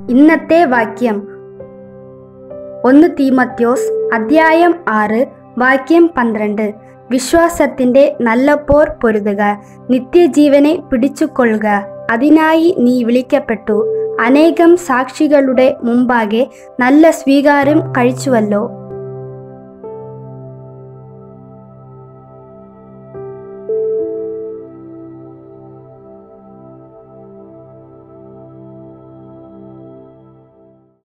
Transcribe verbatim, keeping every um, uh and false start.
ഇന്നത്തെ വാക്യം ഒന്ന് തീമോഥെയോസ് അധ്യായം ആറ് വാക്യം പന്ത്രണ്ട്. വിശ്വാസത്തിന്റെ നല്ല പോർ പൊരുതുക, നിത്യജീവനെ പിടിച്ചുകൊള്ളുക, അതിനായി നീ വിളിക്കപ്പെട്ടു, അനേകം സാക്ഷികളുടെ മുമ്പാകെ നല്ല സ്വീകാരം കഴിച്ചുവല്ലോ.